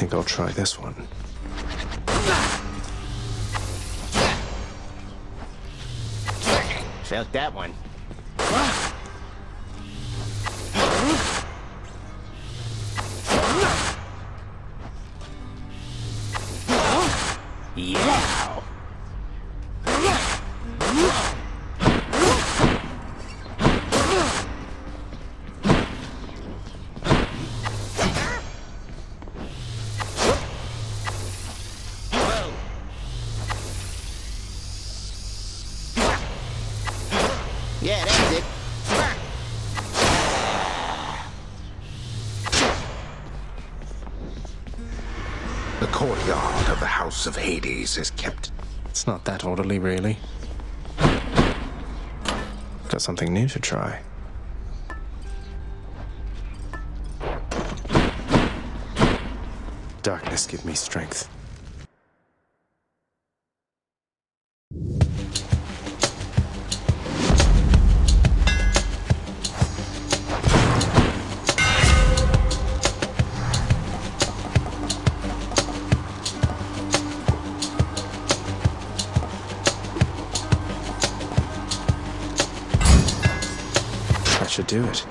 think I'll try this one. Felt that one. Yeah! Yeah, that's it. The courtyard of the House of Hades is kept. It's not that orderly, really. Got something new to try. Darkness, give me strength. That should do it.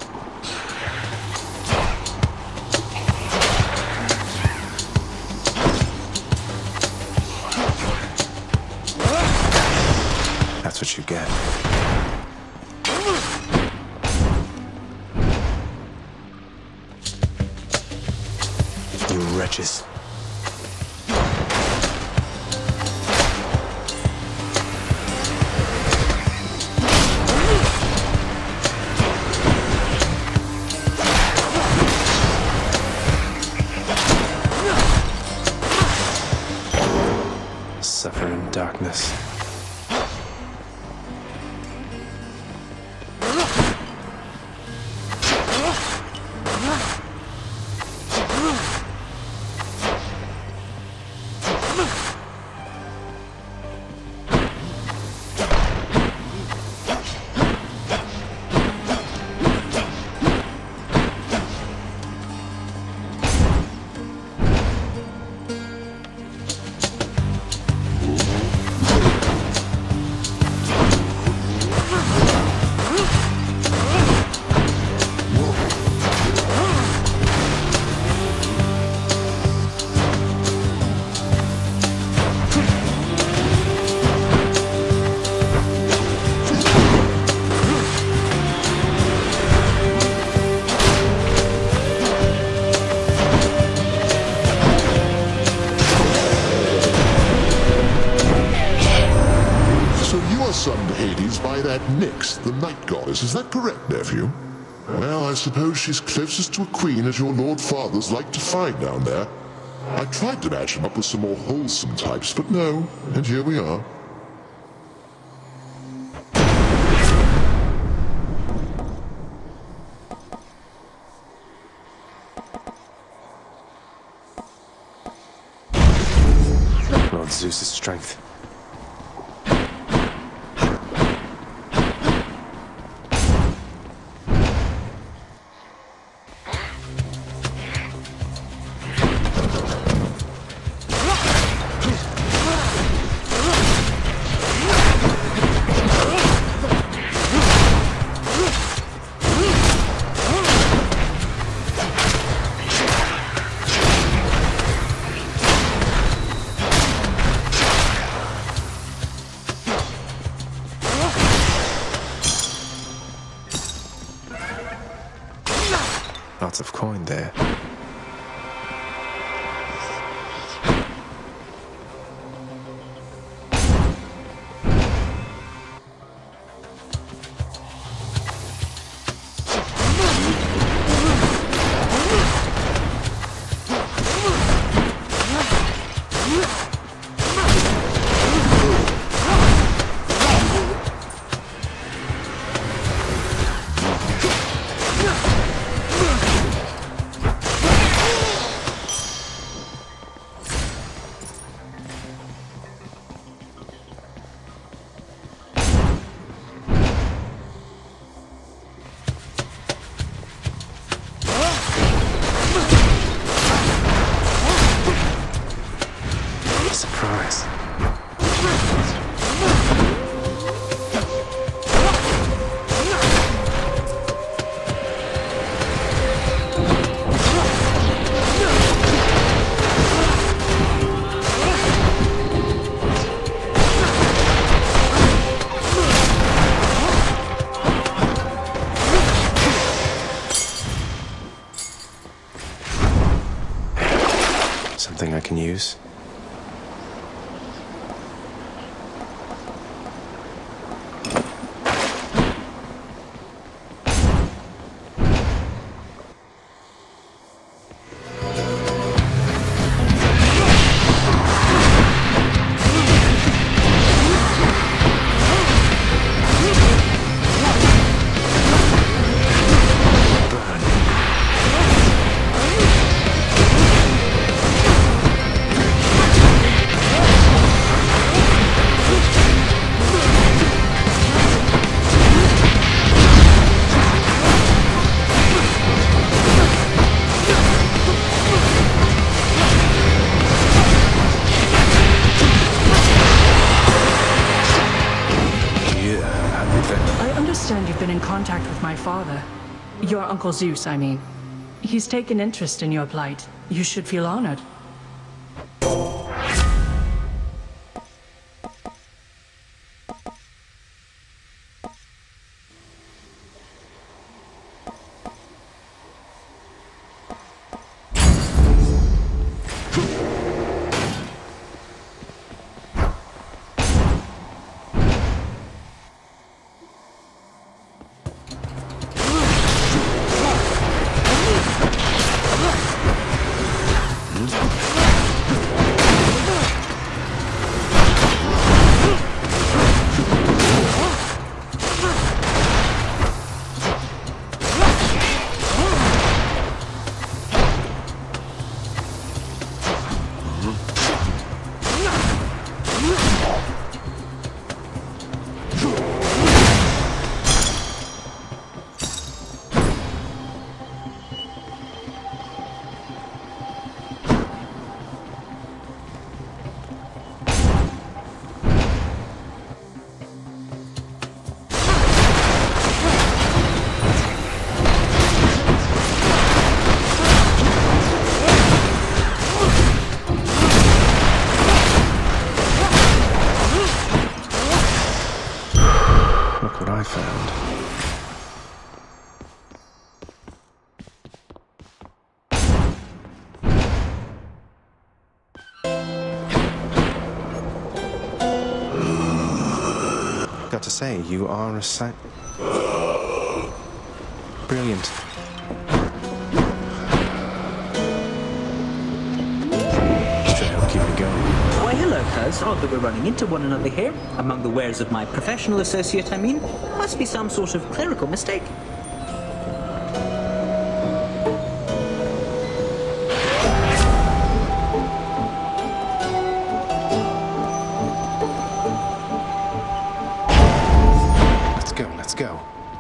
That's what you get. You wretches. Suffer in darkness. Summoned Hades by that Nyx, the night goddess. Is that correct, nephew? Well, I suppose she's closest to a queen as your lord fathers like to find down there. I tried to match him up with some more wholesome types, but no, and here we are. Lord Zeus's strength. Lots of coin there. Something I can use? You've been in contact with my father. Your Uncle Zeus, I mean. He's taken interest in your plight. You should feel honored. Got to say, you are a brilliant. Should help keep it going. Why, hello, Cuz. Odd that we're running into one another here. Among the wares of my professional associate, I mean. Must be some sort of clerical mistake. Let's go.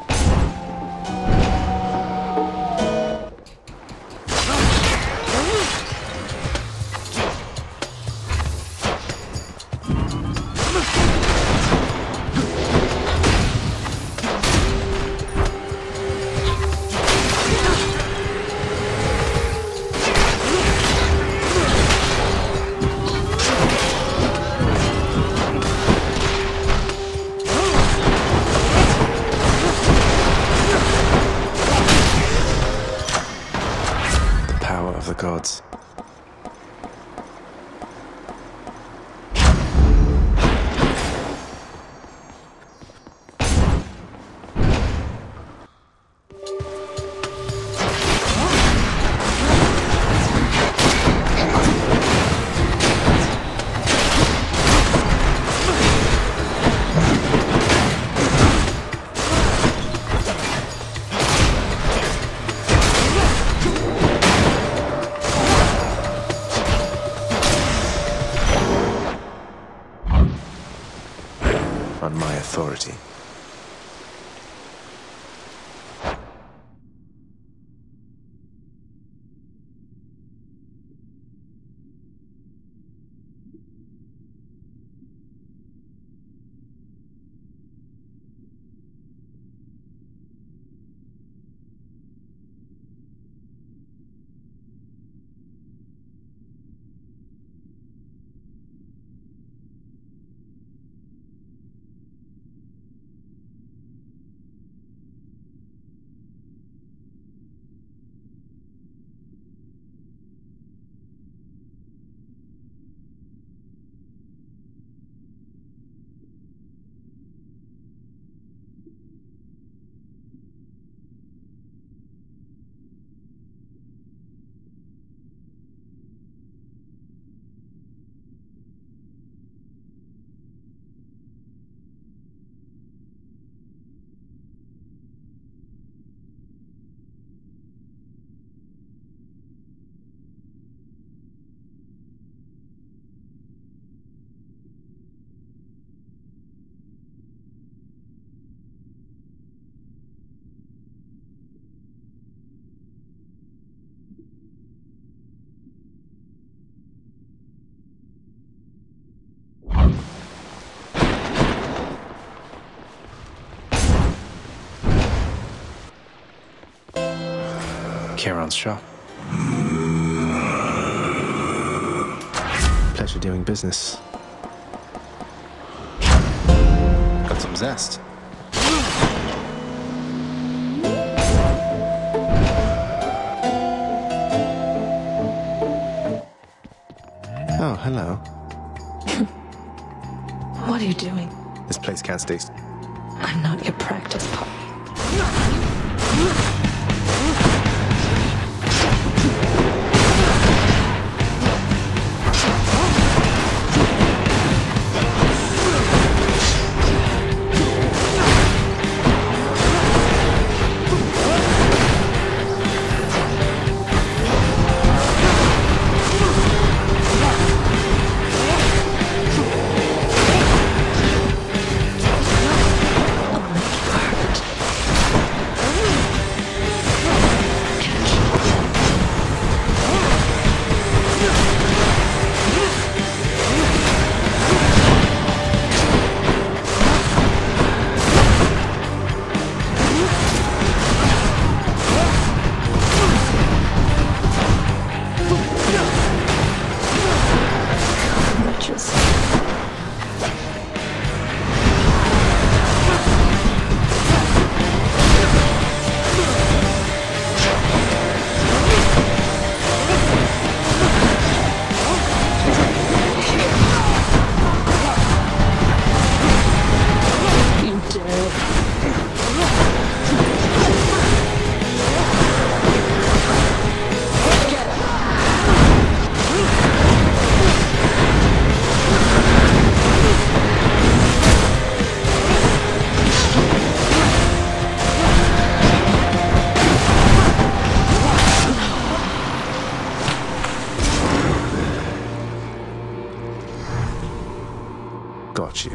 Of the gods. On my authority. Charon's shop. Pleasure doing business. Got some zest. Oh, hello. What are you doing? This place can't stay. I'm not your practice puppy. Got you.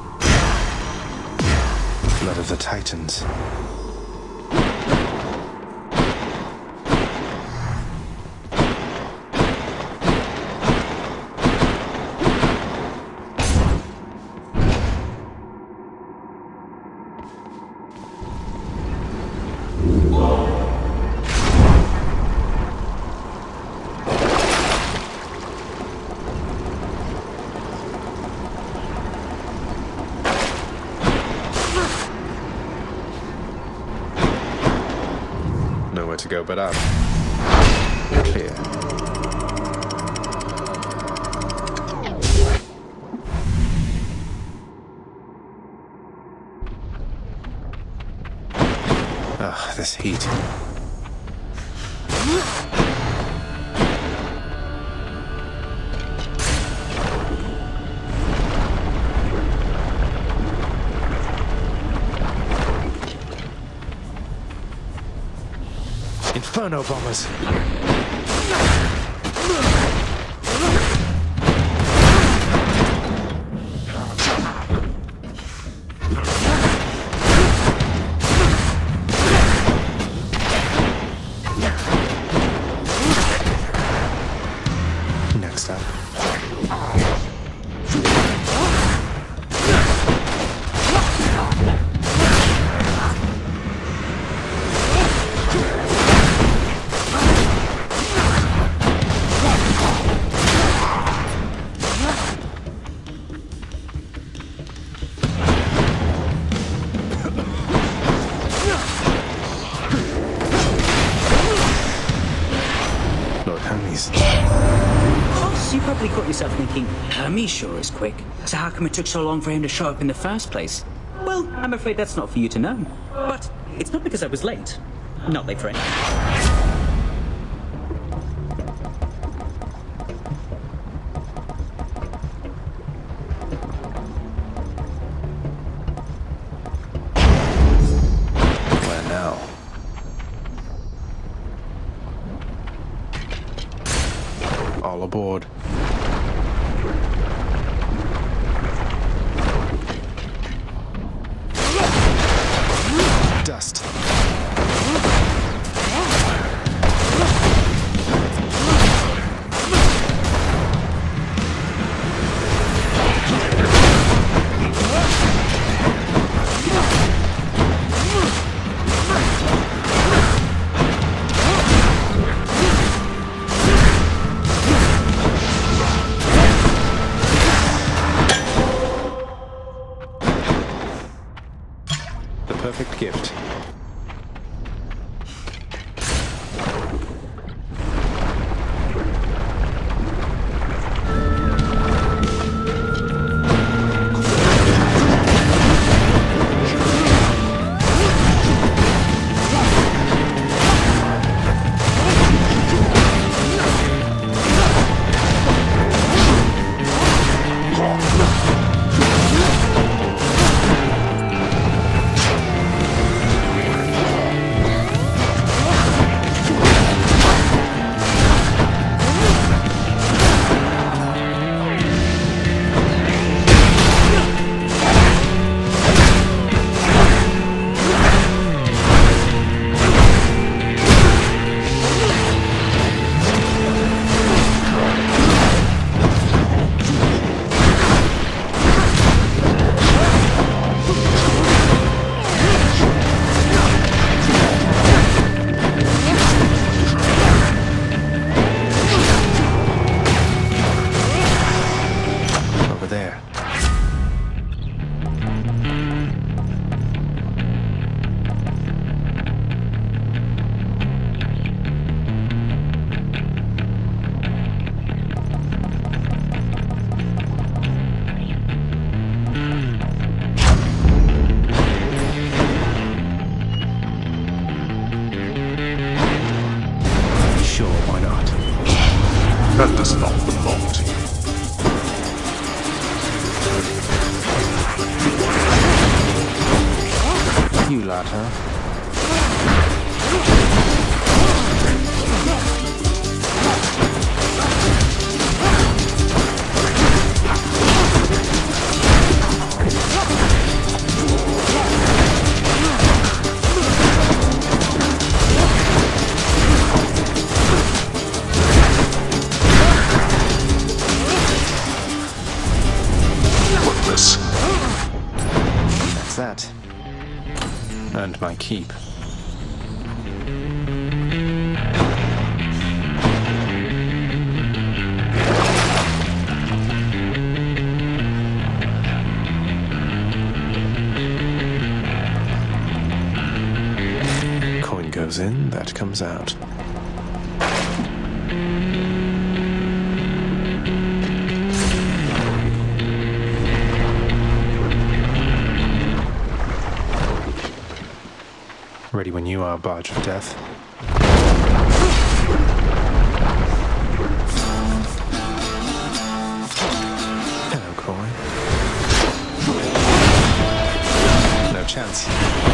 Blood of the Titans. Nowhere to go but up. Clear. Ah, this heat. Inferno bombers! Next up. Lord Hermes. Boss, you probably caught yourself thinking, Hermes sure is quick. So how come it took so long for him to show up in the first place? Well, I'm afraid that's not for you to know. But it's not because I was late. Not late for anything. Where now? All aboard. Dust. perfect gift. That does not belong to you. You lot, huh? That. And my keep. Coin goes in, that comes out. Ready when you are, Barge of Death. Hello, Coin. No chance.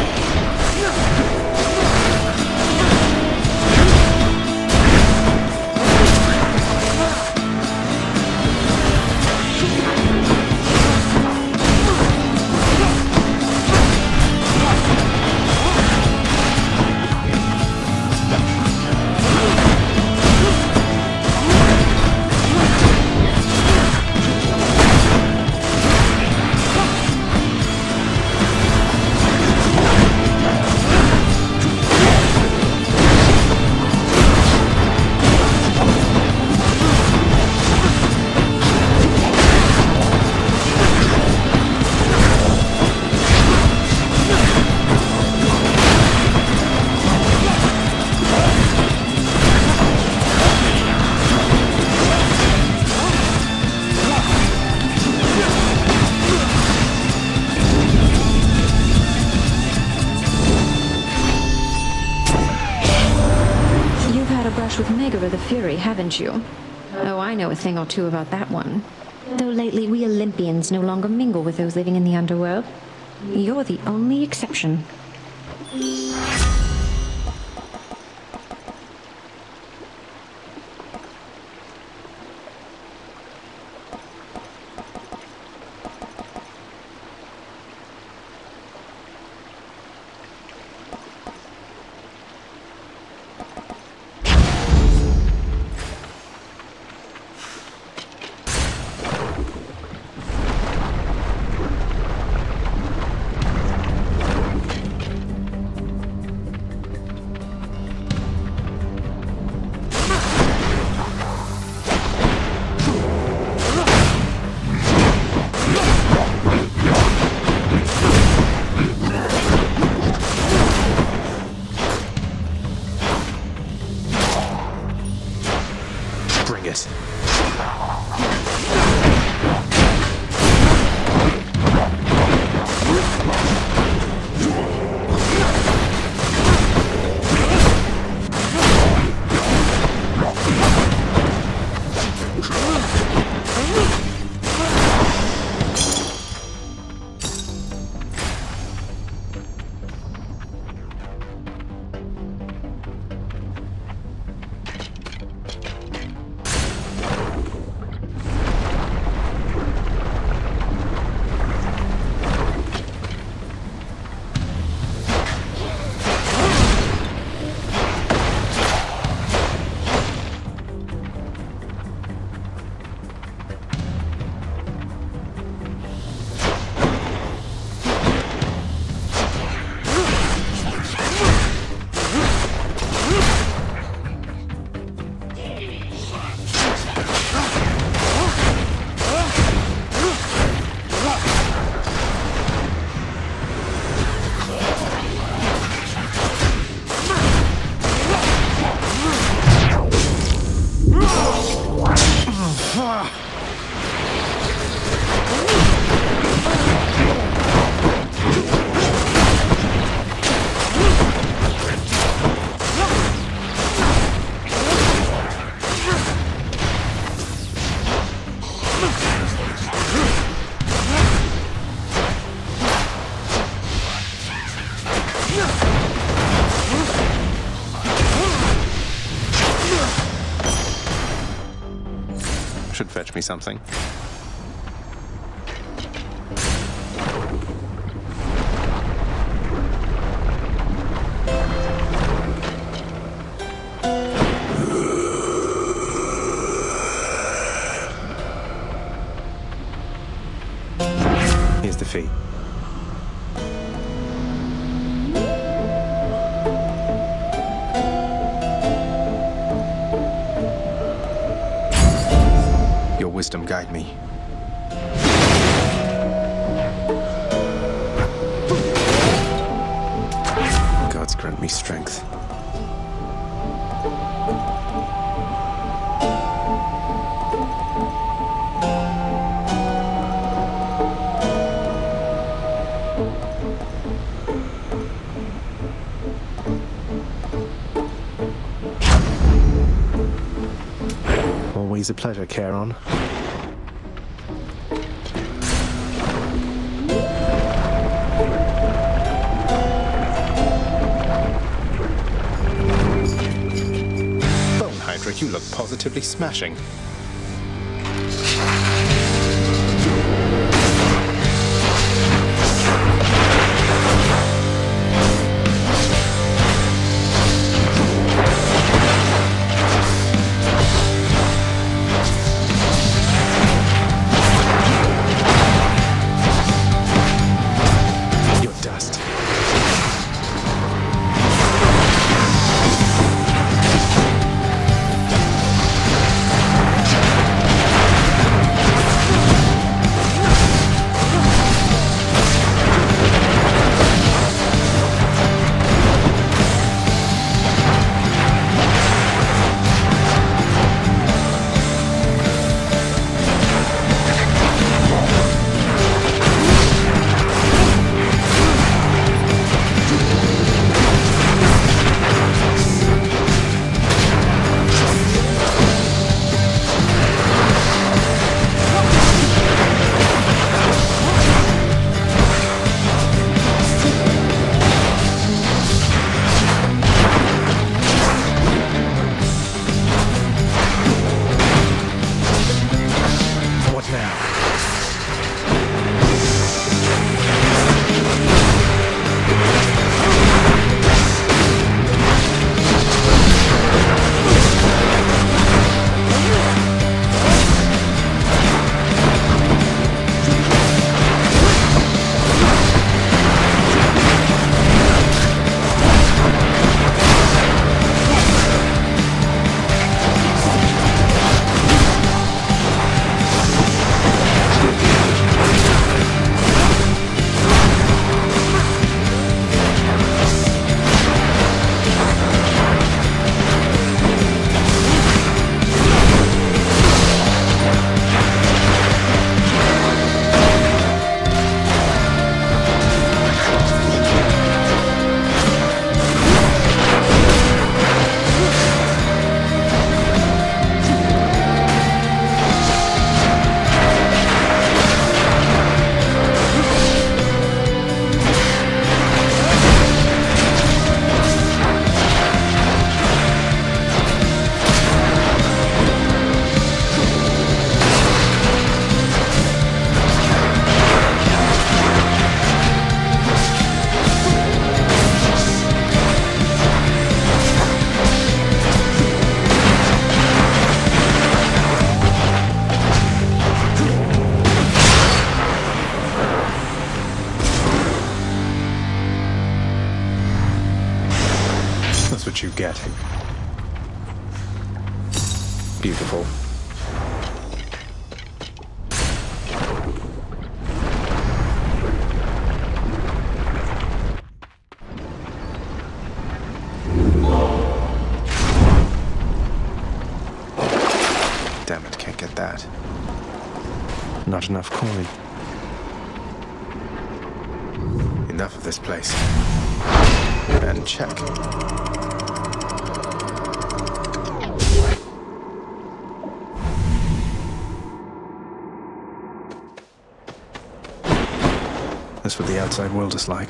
With Megaera the Fury, haven't you? Oh, I know a thing or two about that one. Though lately we Olympians no longer mingle with those living in the underworld. You're the only exception. Bring it. Should fetch me something. Here's the fee. Your wisdom guide me. Gods grant me strength. Always a pleasure, Charon. Bone Hydra, you look positively smashing. Damn it, can't get that. Not enough coin. Enough of this place. And check. That's what the outside world is like.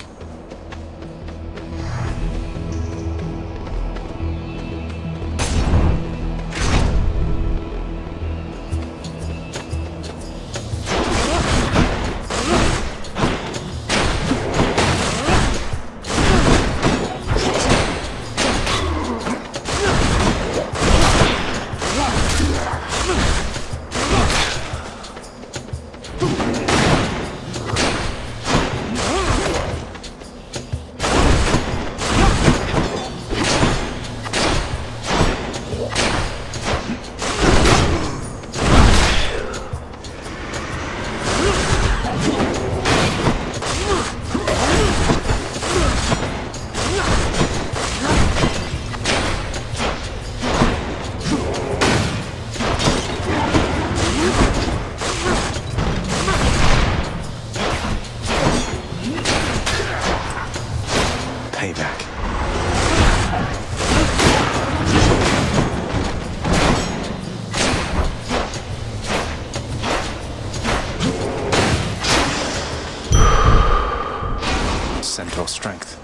Centaur strength.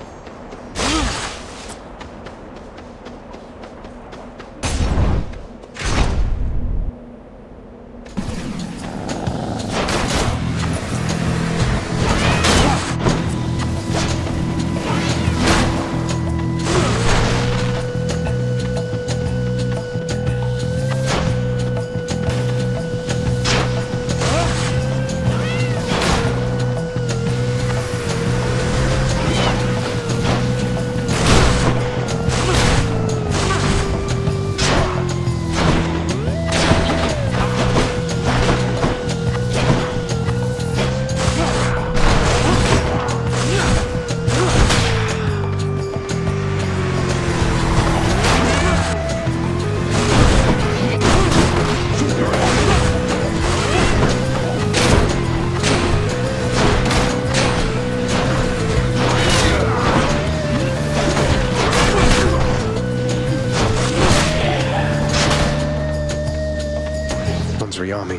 Army.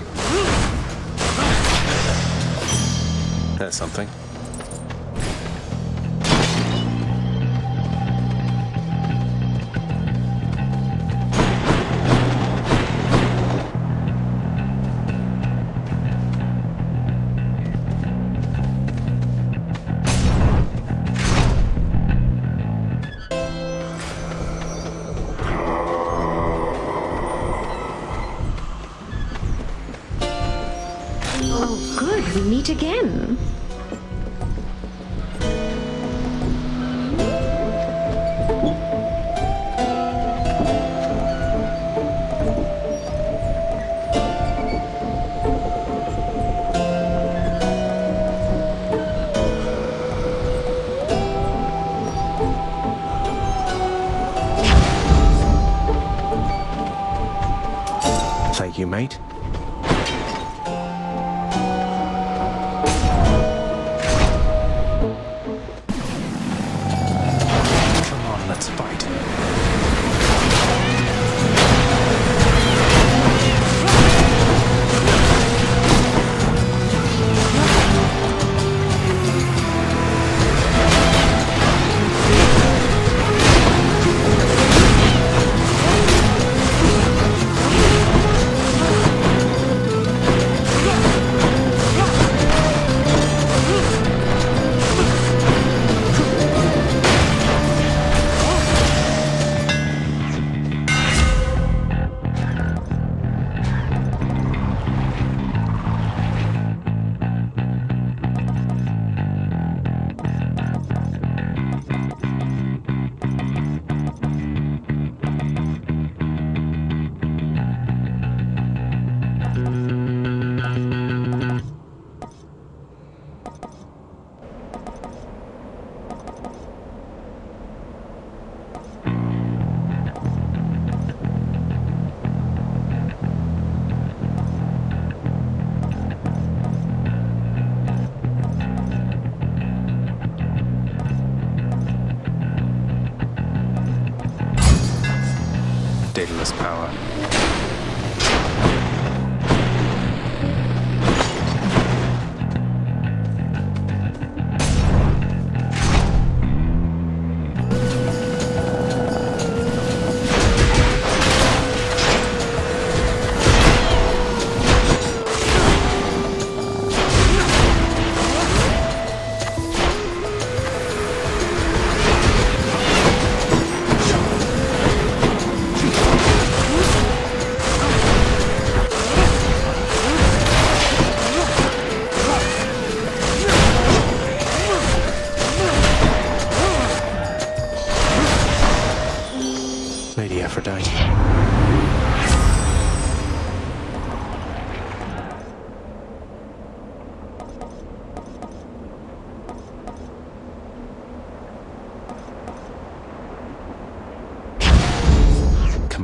That's something. Oh, good. We meet again. Thank you, mate. Come on, let's fight.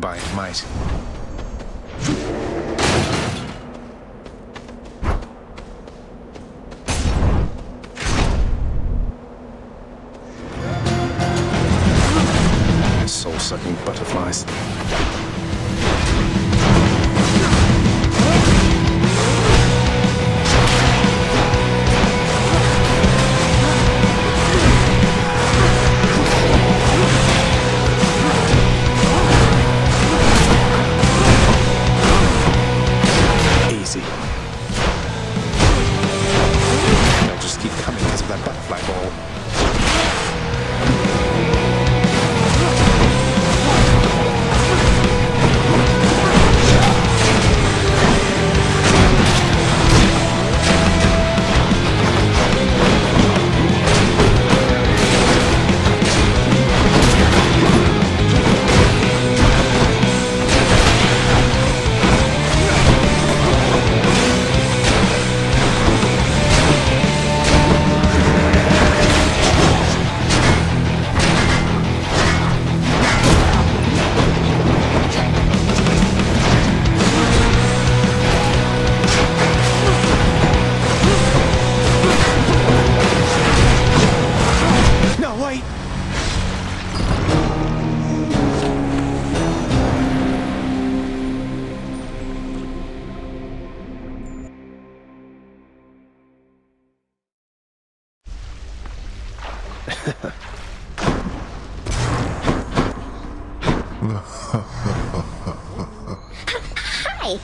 by might. Soul-sucking butterflies. Easy. They'll just keep coming because of that butterfly ball. Hi.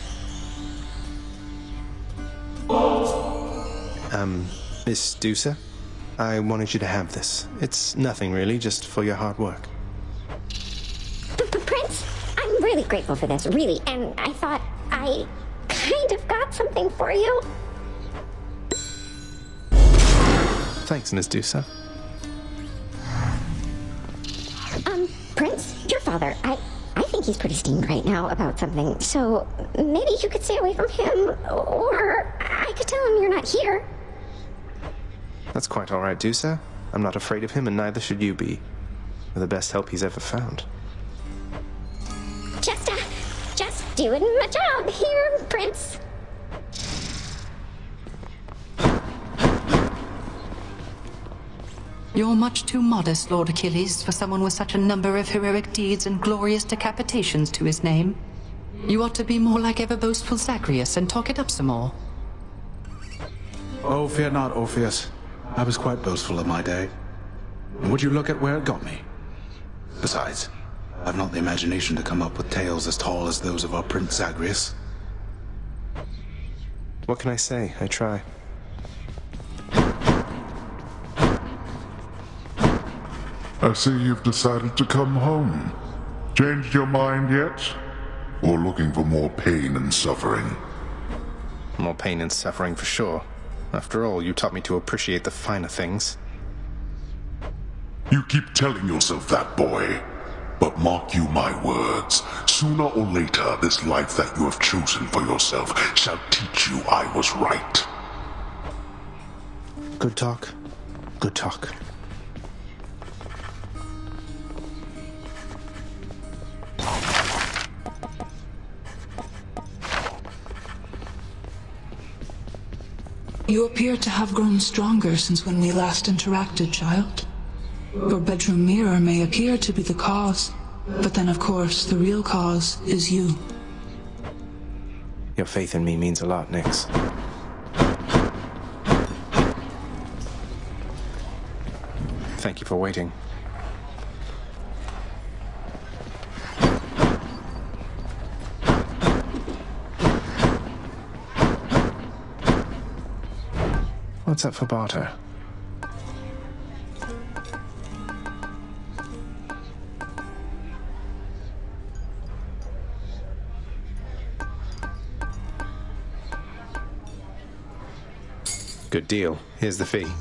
Miss Dusa? I wanted you to have this. It's nothing really, just for your hard work. Prince, I'm really grateful for this, really, and I thought I kind of got something for you. Thanks, Miss Dusa. Prince, your father, I think he's pretty steamed right now about something, so maybe you could stay away from him, or I could tell him you're not here. That's quite all right, Dusa. I'm not afraid of him, and neither should you be. You're the best help he's ever found. Just doing my job here, Prince. You're much too modest, Lord Achilles, for someone with such a number of heroic deeds and glorious decapitations to his name. You ought to be more like ever-boastful Zagreus and talk it up some more. Oh, fear not, Orpheus. I was quite boastful in my day. And would you look at where it got me? Besides, I've not the imagination to come up with tales as tall as those of our Prince Zagreus. What can I say? I try. I see you've decided to come home. Changed your mind yet? Or looking for more pain and suffering? More pain and suffering for sure. After all, you taught me to appreciate the finer things. You keep telling yourself that, boy. But mark you my words, sooner or later this life that you have chosen for yourself shall teach you I was right. Good talk. Good talk. You appear to have grown stronger since when we last interacted, child. Your bedroom mirror may appear to be the cause, but then of course the real cause is you. Your faith in me means a lot, Nyx. Thank you for waiting. What's up for barter? Good deal. Here's the fee.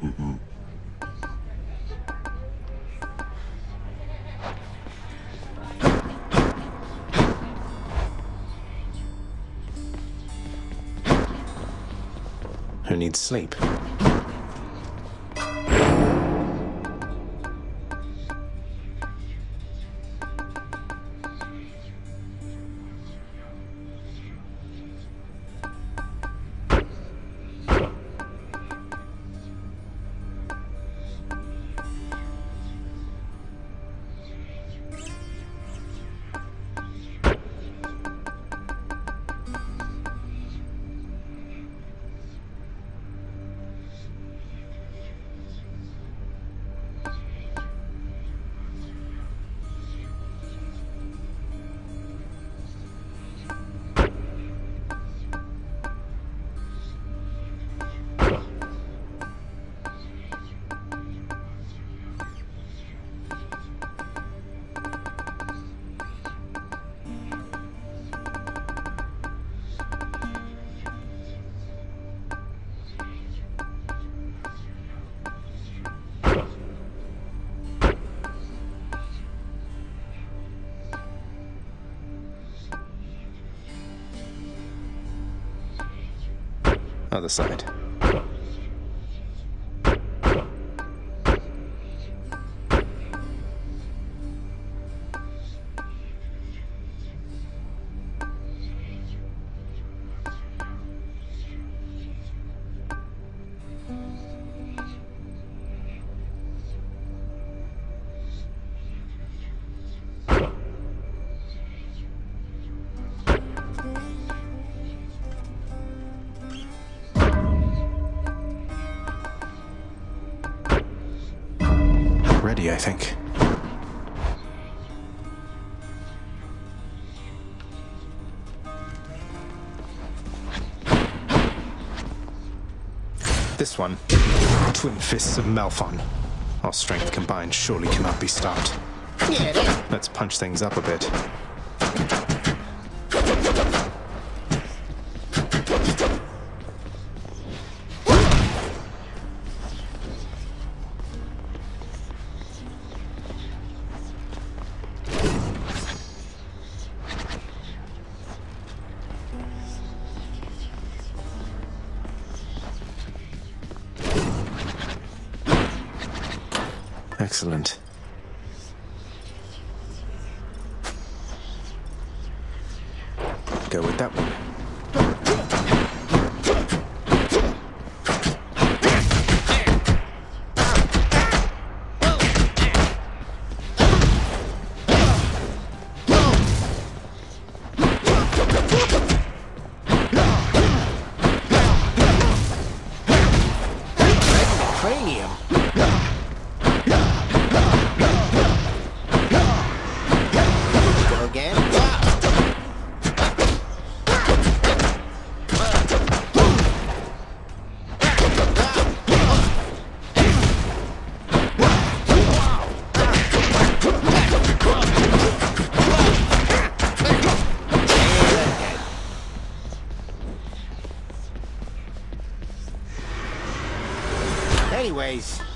Who needs sleep? Other side. Ready, I think. This one. Twin Fists of Malphon. Our strength combined surely cannot be stopped. Yeah, that... Let's punch things up a bit. Excellent. Go with that one. Cranium. Go again. Anyways,